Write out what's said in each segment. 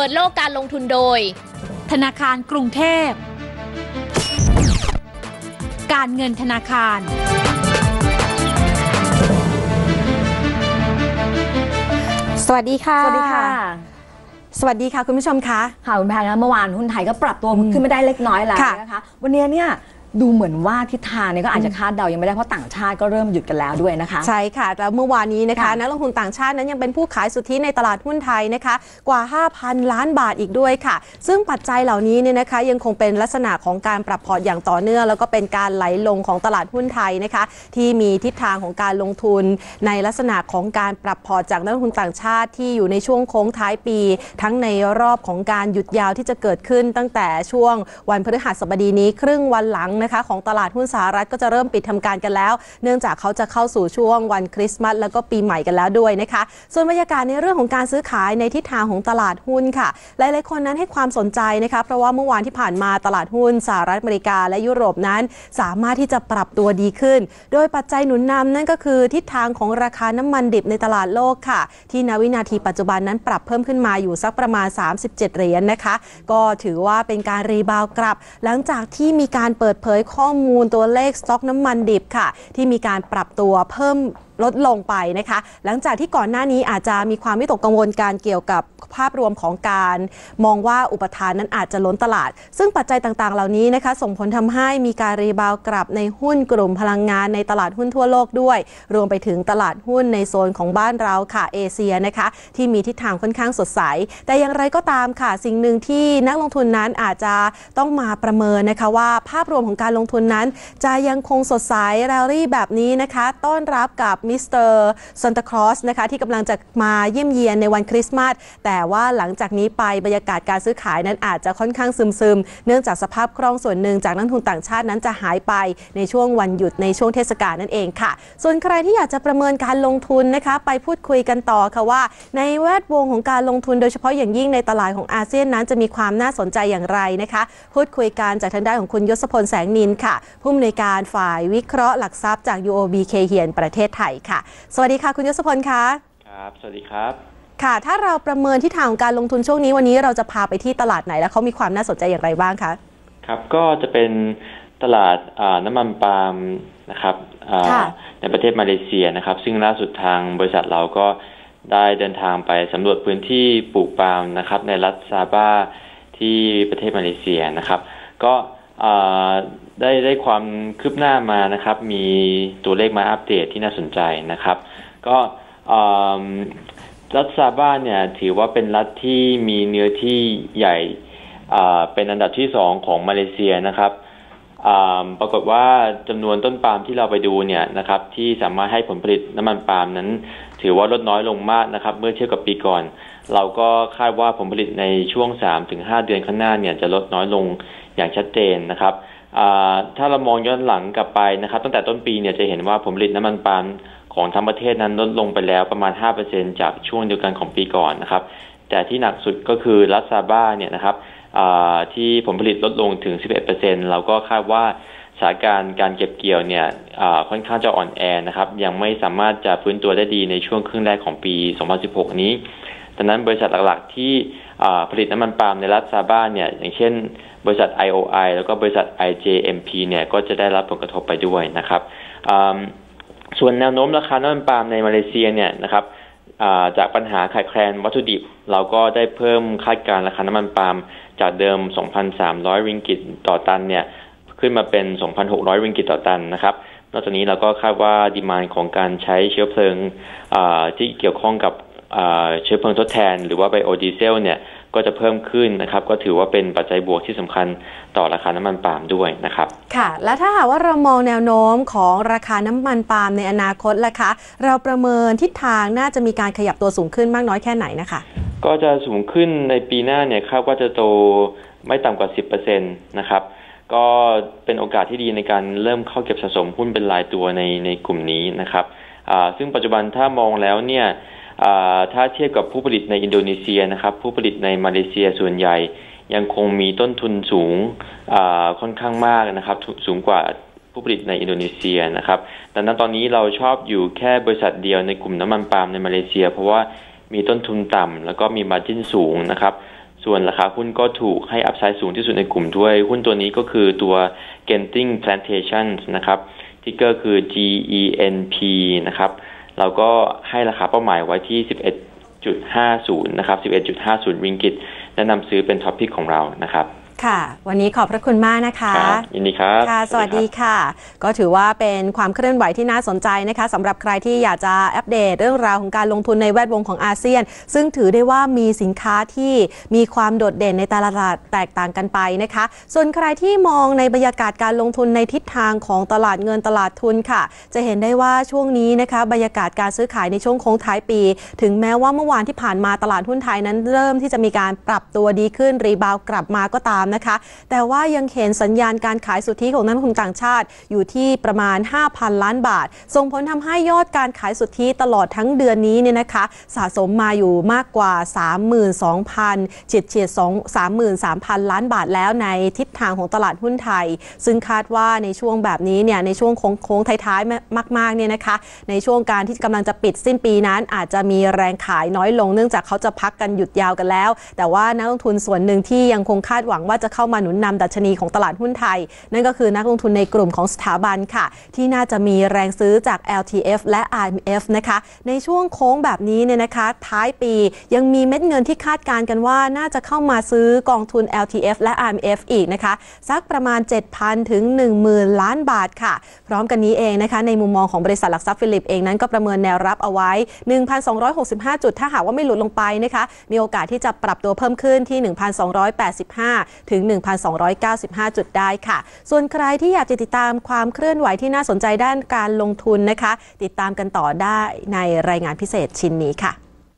ดโลกการลงทุนโดยธนาคารกรุงเทพการเงินธนาคารสวัสดีค่ะสวัสดีค่ะสวัสดีค่ะคุณผู้ชมคะค่ะคุณแพงนะเมื่อวานหุ้นไทยก็ปรับตัวขึ้นไม่ได้เล็กน้อยแล้วนะคะวันนี้เนี่ยดูเหมือนว่าทิศทางนี้ก็อาจจะคาดเดายังไม่ได้เพราะต่างชาติก็เริ่มหยุดกันแล้วด้วยนะคะใช่ค่ะแต่เมื่อวานนี้นะคะนักลงทุนต่างชาตินั้นยังเป็นผู้ขายสุทธิในตลาดหุ้นไทยนะคะกว่า 5,000 ล้านบาทอีกด้วยค่ะซึ่งปัจจัยเหล่านี้เนี่ยนะคะยังคงเป็นลักษณะของการปรับพอร์ตอย่างต่อเนื่องแล้วก็เป็นการไหลลงของตลาดหุ้นไทยนะคะที่มีทิศทางของการลงทุนในลักษณะของการปรับพอร์ตจากนักลงทุนต่างชาติที่อยู่ในช่วงโค้งท้ายปีทั้งในรอบของการหยุดยาวที่จะเกิดขึ้นตั้งแต่ช่วงวันพฤหัสบดีนี้ครึ่งวันหลังนะคะของตลาดหุ้นสหรัฐก็จะเริ่มปิดทำการกันแล้วเนื่องจากเขาจะเข้าสู่ช่วงวันคริสต์มาสแล้วก็ปีใหม่กันแล้วด้วยนะคะส่วนบรรยากาศในเรื่องของการซื้อขายในทิศทางของตลาดหุ้นค่ะหลายๆคนนั้นให้ความสนใจนะคะเพราะว่าเมื่อวานที่ผ่านมาตลาดหุ้นสหรัฐอเมริกาและยุโรปนั้นสามารถที่จะปรับตัวดีขึ้นโดยปัจจัยหนุนนำนั่นก็คือทิศทางของราคาน้ำมันดิบในตลาดโลกค่ะที่ณวินาทีปัจจุบันนั้นปรับเพิ่มขึ้นมาอยู่สักประมาณ37เหรียญนะคะก็ถือว่าเป็นการรีบาวกลับหลังจากที่มีการเปิดเผยข้อมูลตัวเลขสต็อกน้ำมันดิบค่ะที่มีการปรับตัวเพิ่มลดลงไปนะคะหลังจากที่ก่อนหน้านี้อาจจะมีความวิตกกังวลการเกี่ยวกับภาพรวมของการมองว่าอุปทานนั้นอาจจะล้นตลาดซึ่งปัจจัยต่างๆเหล่านี้นะคะส่งผลทำให้มีการรีบาวกลับในหุ้นกลุ่มพลังงานในตลาดหุ้นทั่วโลกด้วยรวมไปถึงตลาดหุ้นในโซนของบ้านเราค่ะเอเชียนะคะที่มีทิศทางค่อนข้างสดใสแต่อย่างไรก็ตามค่ะสิ่งหนึ่งที่นักลงทุนนั้นอาจจะต้องมาประเมินนะคะว่าภาพรวมของการลงทุนนั้นจะยังคงสดใสแรลลี่แบบนี้นะคะต้อนรับกับมิสเตอร์ซันตาคลอสนะคะที่กำลังจะมาเยี่ยมเยียนในวันคริสต์มาสแต่ว่าหลังจากนี้ไปบรรยากาศการซื้อขายนั้นอาจจะค่อนข้างซึมๆเนื่องจากสภาพคล่องส่วนหนึ่งจากนักลงทุนต่างชาตินั้นจะหายไปในช่วงวันหยุดในช่วงเทศกาลนั่นเองค่ะส่วนใครที่อยากจะประเมินการลงทุนนะคะไปพูดคุยกันต่อค่ะว่าในแวดวงของการลงทุนโดยเฉพาะอย่างยิ่งในตลาดของอาเซียนนั้นจะมีความน่าสนใจอย่างไรนะคะพูดคุยกันจากทางด้านของคุณยศพลแสงนินค่ะผู้อำนวยการฝ่ายวิเคราะห์หลักทรัพย์จาก UOB เคเฮียนประเทศไทยค่ะสวัสดีค่ะคุณยศพลคะครับสวัสดีครับค่ะถ้าเราประเมินทิศทางของการลงทุนช่วงนี้วันนี้เราจะพาไปที่ตลาดไหนและเขามีความน่าสนใจอย่างไรบ้างคะครับก็จะเป็นตลาดน้ำมันปาล์มนะครับในประเทศมาเลเซียนะครับซึ่งล่าสุดทางบริษัทเราก็ได้เดินทางไปสำรวจพื้นที่ปลูกปาล์มนะครับในรัฐซาบาที่ประเทศมาเลเซียนะครับก็ได้ความคืบหน้ามานะครับมีตัวเลขมาอัปเดตที่น่าสนใจนะครับก็รัฐซาบาเนี่ยถือว่าเป็นรัฐที่มีเนื้อที่ใหญ่เป็นอันดับที่2ของมาเลเซียนะครับปรากฏว่าจำนวนต้นปาล์มที่เราไปดูเนี่ยนะครับที่สามารถให้ผลผลิตน้ำมันปาล์มนั้นถือว่าลดน้อยลงมากนะครับเมื่อเทียบกับปีก่อนเราก็คาดว่าผลผลิตในช่วง 3-5 เดือนข้างหน้าเนี่ยจะลดน้อยลงอย่างชัดเจนนะครับถ้าเรามองย้อนหลังกลับไปนะครับตั้งแต่ต้นปีเนี่ยจะเห็นว่าผลผลิตน้ำมันปาล์มของทั้งประเทศนั้นลดลงไปแล้วประมาณ 5% จากช่วงเดียวกันของปีก่อนนะครับแต่ที่หนักสุดก็คือรัฐซาบาเนี่ยนะครับที่ผลผลิตลดลงถึง 11% เราก็คาดว่าสถานการณ์การเก็บเกี่ยวเนี่ยค่อนข้างจะอ่อนแอนะครับยังไม่สามารถจะฟื้นตัวได้ดีในช่วงครึ่งแรกของปี 2016 นี้ดังนั้นบริษัทหลักๆที่ผลิตน้ำมันปาล์มในรัฐซาบาเนี่ยอย่างเช่นบริษัท IOI แล้วก็บริษัท IJMP เนี่ยก็จะได้รับผลกระทบไปด้วยนะครับส่วนแนวโน้มราคาน้ำมันปาล์มในมาเลเซียเนี่ยนะครับจากปัญหาขาดแคลนวัตถุดิบเราก็ได้เพิ่มคาดการณ์ราคาน้ำมันปาล์มจากเดิม 2,300 ริงกิตต่อตันเนี่ยขึ้นมาเป็น 2,600 ริงกิตต่อตันนะครับนอกจากนี้เราก็คาดว่าดีมานด์ของการใช้เชื้อเพลิงที่เกี่ยวข้องกับเชื้อเพลิงทดแทนหรือว่าไบโอดีเซลเนี่ยก็จะเพิ่มขึ้นนะครับก็ถือว่าเป็นปัจจัยบวกที่สำคัญต่อราคาน้ำมันปาล์มด้วยนะครับค่ะและถ้าหากว่าเรามองแนวโน้มของราคาน้ำมันปาล์มในอนาคตล่ะคะเราประเมินทิศทางน่าจะมีการขยับตัวสูงขึ้นมากน้อยแค่ไหนนะคะก็จะสูงขึ้นในปีหน้าเนี่ยคาดว่าจะโตไม่ต่ำกว่า 10% นะครับก็เป็นโอกาสที่ดีในการเริ่มเข้าเก็บสะสมหุ้นเป็นรายตัวในกลุ่มนี้นะครับซึ่งปัจจุบันถ้ามองแล้วเนี่ยถ้าเทียบกับผู้ผลิตในอินโดนีเซียนะครับผู้ผลิตในมาเลเซียส่วนใหญ่ยังคงมีต้นทุนสูงค่อนข้างมากนะครับสูงกว่าผู้ผลิตในอินโดนีเซียนะครับดังนั้นตอนนี้เราชอบอยู่แค่บริษัทเดียวในกลุ่มน้ำมันปาล์มในมาเลเซียเพราะว่ามีต้นทุนต่ำแล้วก็มีมาร์จิ้นสูงนะครับสส่วนราคาหุ้นก็ถูกให้อัพไซด์สูงที่สุดในกลุ่มด้วยหุ้นตัวนี้ก็คือตัว Genting Plantations นะครับทิกเกอร์คือ GENP นะครับเราก็ให้ราคาเป้าหมายไว้ที่ 11.50 นะครับ 11.50 ริงกิตแนะนำซื้อเป็นท็อปพิกของเรานะครับค่ะวันนี้ขอบพระคุณมากนะคะยินดีครับค่ะสวัสดีค่ะก็ถือว่าเป็นความเคลื่อนไหวที่น่าสนใจนะคะสำหรับใครที่อยากจะอัปเดตเรื่องราวของการลงทุนในแวดวงของอาเซียนซึ่งถือได้ว่ามีสินค้าที่มีความโดดเด่นในแต่ละตลาดแตกต่างกันไปนะคะส่วนใครที่มองในบรรยากาศการลงทุนในทิศทางของตลาดเงินตลาดทุนค่ะจะเห็นได้ว่าช่วงนี้นะคะบรรยากาศการซื้อขายในช่วงโค้งท้ายปีถึงแม้ว่าเมื่อวานที่ผ่านมาตลาดหุ้นไทยนั้นเริ่มที่จะมีการปรับตัวดีขึ้นรีบาวกลับมาก็ตามนะคะแต่ว่ายังเห็นสัญญาณการขายสุทธิของนักลงทุนต่างชาติอยู่ที่ประมาณ 5,000 ล้านบาทส่งผลทำให้ยอดการขายสุทธิตลอดทั้งเดือนนี้เนี่ยนะคะสะสมมาอยู่มากกว่า 32,000 เฉียด 33,000 ล้านบาทแล้วในทิศทางของตลาดหุ้นไทยซึ่งคาดว่าในช่วงแบบนี้เนี่ยในช่วงโค้งท้ายๆมากๆเนี่ยนะคะในช่วงการที่กำลังจะปิดสิ้นปีนั้นอาจจะมีแรงขายน้อยลงเนื่องจากเขาจะพักกันหยุดยาวกันแล้วแต่ว่านักลงทุนส่วนหนึ่งที่ยังคงคาดหวังว่าจะเข้ามาหนุนนำดัชนีของตลาดหุ้นไทยนั่นก็คือนักลงทุนในกลุ่มของสถาบันค่ะที่น่าจะมีแรงซื้อจาก LTF และ IMF นะคะในช่วงโค้งแบบนี้เนี่ยนะคะท้ายปียังมีเม็ดเงินที่คาดการณ์กันว่าน่าจะเข้ามาซื้อกองทุน LTF และ IMF อีกนะคะสักประมาณ 7,000 ถึง 10,000 ล้านบาทค่ะพร้อมกันนี้เองนะคะในมุมมองของบริษัทหลักทรัพย์ฟิลิปเองนั้นก็ประเมินแนวรับเอาไว้ 1,265 จุดถ้าหากว่าไม่หลุดลงไปนะคะมีโอกาสที่จะปรับตัวเพิ่มขึ้นที่ 1,285 ถึง 1,295 จุดได้ค่ะส่วนใครที่อยากจะติดตามความเคลื่อนไหวที่น่าสนใจด้านการลงทุนนะคะติดตามกันต่อได้ในรายงานพิเศษชิ้นนี้ค่ะ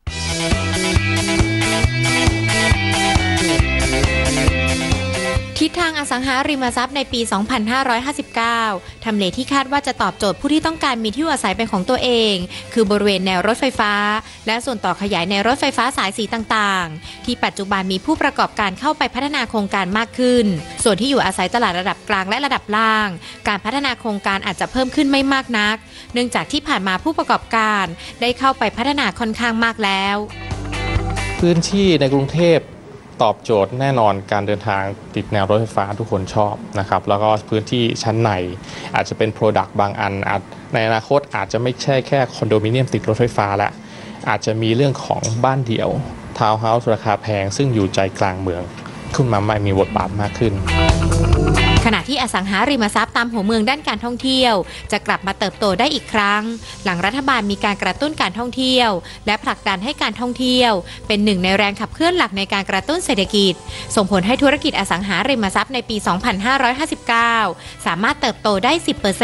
ทิศทางอสังหาริมทรัพย์ในปี 2559 ทำเลที่คาดว่าจะตอบโจทย์ผู้ที่ต้องการมีที่อยู่อาศัยเป็นของตัวเองคือบริเวณแนวรถไฟฟ้าและส่วนต่อขยายในรถไฟฟ้าสายสีต่างๆที่ปัจจุบันมีผู้ประกอบการเข้าไปพัฒนาโครงการมากขึ้นส่วนที่อยู่อาศัยตลาดระดับกลางและระดับล่างการพัฒนาโครงการอาจจะเพิ่มขึ้นไม่มากนักเนื่องจากที่ผ่านมาผู้ประกอบการได้เข้าไปพัฒนาค่อนข้างมากแล้วพื้นที่ในกรุงเทพตอบโจทย์แน่นอนการเดินทางติดแนวรถไฟฟ้าทุกคนชอบนะครับแล้วก็พื้นที่ชั้นในอาจจะเป็น Product บางอันในอนาคตอาจจะไม่ใช่แค่คอนโดมิเนียมติดรถไฟฟ้าแล้วอาจจะมีเรื่องของบ้านเดี่ยวทาวน์เฮาส์ราคาแพงซึ่งอยู่ใจกลางเมืองขึ้นมาไม่มีบทบาทมากขึ้นขณะที่อสังหาริมทรัพย์ตามหัวเมืองด้านการท่องเที่ยวจะกลับมาเติบโตได้อีกครั้งหลังรัฐบาลมีการกระตุ้นการท่องเที่ยวและผลักดันให้การท่องเที่ยวเป็นหนึ่งในแรงขับเคลื่อนหลักในการกระตุ้นเศรษฐกิจส่งผลให้ธุรกิจอสังหาริมทรัพย์ในปี 2559 สามารถเติบโตได้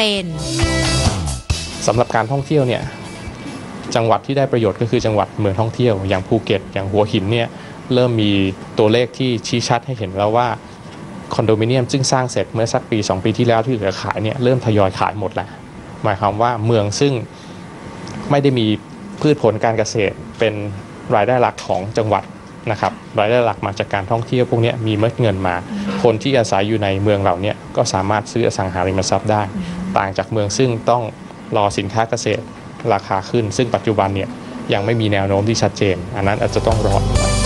10% สำหรับการท่องเที่ยวเนี่ยจังหวัดที่ได้ประโยชน์ก็คือจังหวัดเมืองท่องเที่ยวอย่างภูเก็ตอย่างหัวหินเนี่ยเริ่มมีตัวเลขที่ชี้ชัดให้เห็นแล้วว่าคอนโดมิเนียมซึ่งสร้างเสร็จเมื่อสักปี2 ปีที่แล้วที่เหลือขายเนี่ยเริ่มทยอยขายหมดแล้วหมายความว่าเมืองซึ่งไม่ได้มีพืชผลการเกษตรเป็นรายได้หลักของจังหวัดนะครับรายได้หลักมาจากการท่องเที่ยวพวกนี้มีเม็ดเงินมาคนที่อาศัยอยู่ในเมืองเหล่านี้ก็สามารถซื้ออสังหาริมทรัพย์ได้ต่างจากเมืองซึ่งต้องรอสินค้าเกษตรราคาขึ้นซึ่งปัจจุบันเนี่ยยังไม่มีแนวโน้มที่ชัดเจนอันนั้นอาจจะต้องรอ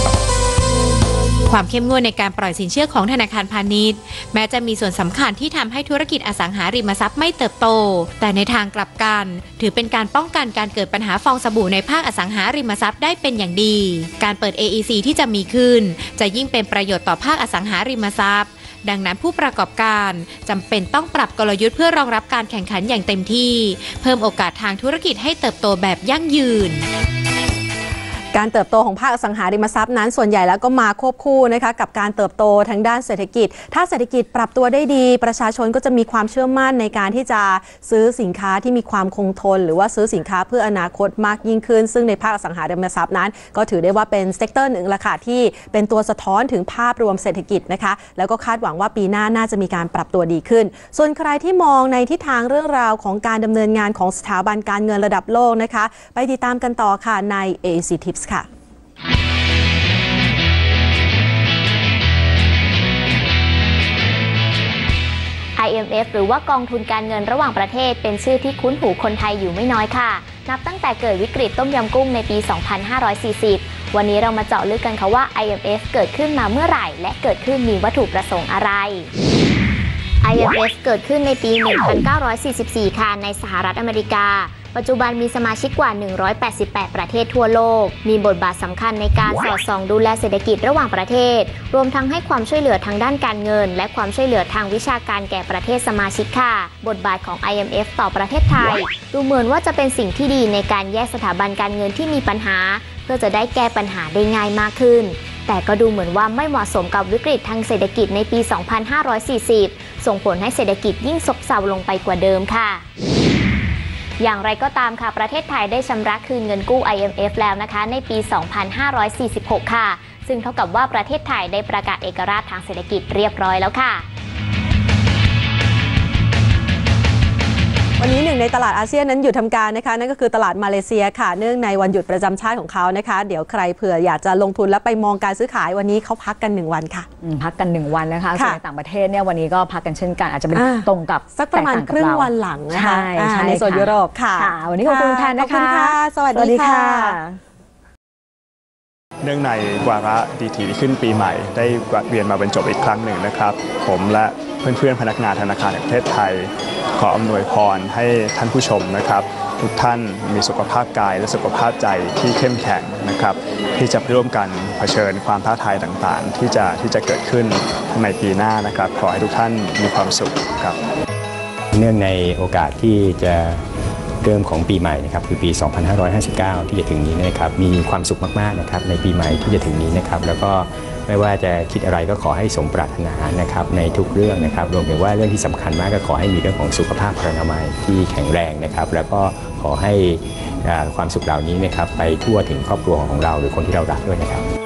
ความเข้มงวดในการปล่อยสินเชื่อของธนาคารพาณิชย์แม้จะมีส่วนสำคัญที่ทำให้ธุรกิจอสังหาริมทรัพย์ไม่เติบโตแต่ในทางกลับกันถือเป็นการป้องกันการเกิดปัญหาฟองสบู่ในภาคอสังหาริมทรัพย์ได้เป็นอย่างดีการเปิด AEC ที่จะมีขึ้นจะยิ่งเป็นประโยชน์ต่อภาคอสังหาริมทรัพย์ดังนั้นผู้ประกอบการจำเป็นต้องปรับกลยุทธ์เพื่อรองรับการแข่งขันอย่างเต็มที่เพิ่มโอกาสทางธุรกิจให้เติบโตแบบยั่งยืนการเติบโตของภาคอสังหาริมทรัพย์นั้นส่วนใหญ่แล้วก็มาควบคู่นะคะกับการเติบโตทางด้านเศรษฐกิจถ้าเศรษฐกิจปรับตัวได้ดีประชาชนก็จะมีความเชื่อมั่นในการที่จะซื้อสินค้าที่มีความคงทนหรือว่าซื้อสินค้าเพื่ออนาคตมากยิ่งขึ้นซึ่งในภาคอสังหาริมทรัพย์นั้นก็ถือได้ว่าเป็นเซกเตอร์หนึ่งละค่ะที่เป็นตัวสะท้อนถึงภาพรวมเศรษฐกิจนะคะแล้วก็คาดหวังว่าปีหน้าน่าจะมีการปรับตัวดีขึ้นส่วนใครที่มองในทิศทางเรื่องราวของการดำเนินงานของสถาบันการเงินระดับโลกนะคะไปติดตามกันต่อค่ะใน AEC Tips ค่ะ IMF หรือว่ากองทุนการเงินระหว่างประเทศเป็นชื่อที่คุ้นหูคนไทยอยู่ไม่น้อยค่ะนับตั้งแต่เกิดวิกฤตต้มยำกุ้งในปี 2540 วันนี้เรามาเจาะลึกกันค่ะว่า IMF เกิดขึ้นมาเมื่อไหร่และเกิดขึ้นมีวัตถุประสงค์อะไร IMF เกิดขึ้นในปี 1944 ค่ะในสหรัฐอเมริกาปัจจุบันมีสมาชิกกว่า 188 ประเทศทั่วโลกมีบทบาทสำคัญในการสอดส่องดูแลเศรษฐกิจระหว่างประเทศรวมทั้งให้ความช่วยเหลือทางด้านการเงินและความช่วยเหลือทางวิชาการแก่ประเทศสมาชิกค่ะบทบาทของ IMF ต่อประเทศไทยดูเหมือนว่าจะเป็นสิ่งที่ดีในการแยกสถาบันการเงินที่มีปัญหาเพื่อจะได้แก้ปัญหาได้ง่ายมากขึ้นแต่ก็ดูเหมือนว่าไม่เหมาะสมกับวิกฤตทางเศรษฐกิจในปี 2540 ส่งผลให้เศรษฐกิจยิ่งซบเซาลงไปกว่าเดิมค่ะอย่างไรก็ตามค่ะประเทศไทยได้ชำระคืนเงินกู้ IMF แล้วนะคะในปี 2546 ค่ะซึ่งเท่ากับว่าประเทศไทยได้ประกาศเอกราชทางเศรษฐกิจเรียบร้อยแล้วค่ะวันนี้หนึ่งในตลาดอาเซียนนั้นหยุดทำการนะคะนั่นก็คือตลาดมาเลเซียค่ะเนื่องในวันหยุดประจำชาติของเขานะคะเดี๋ยวใครเผื่ออยากจะลงทุนและไปมองการซื้อขายวันนี้เขาพักกัน1 วันค่ะพักกัน1 วันนะคะส่วนในต่างประเทศเนี่ยวันนี้ก็พักกันเช่นกันอาจจะเป็นตรงกับสักประมาณครึ่งวันหลังนะคะในโซนยุโรปค่ะวันนี้ขอบคุณแทนนะคะสวัสดีค่ะเนื่องในวาระดีถีขึ้นปีใหม่ได้เวียนมาบรรจบอีกครั้งหนึ่งนะครับผมและเพื่อนๆพนักงานธนาคารแห่งประเทศไทยขออำนวยพรให้ท่านผู้ชมนะครับทุกท่านมีสุขภาพกายและสุขภาพใจที่เข้มแข็งนะครับที่จะร่วมกันเผชิญความท้าทายต่างๆที่จะเกิดขึ้นในปีหน้านะครับขอให้ทุกท่านมีความสุขครับเนื่องในโอกาสที่จะเริ่มของปีใหม่นะครับคือปี 2559 ที่จะถึงนี้นะครับมีความสุขมากๆนะครับในปีใหม่ที่จะถึงนี้นะครับแล้วก็ไม่ว่าจะคิดอะไรก็ขอให้สมปรารถนานะครับในทุกเรื่องนะครับรวมถึงว่าเรื่องที่สำคัญมากก็ขอให้มีเรื่องของสุขภาพพลานามัยที่แข็งแรงนะครับแล้วก็ขอให้ความสุขเหล่านี้นะครับไปทั่วถึงครอบครัวของเราหรือคนที่เรารักด้วยนะครับ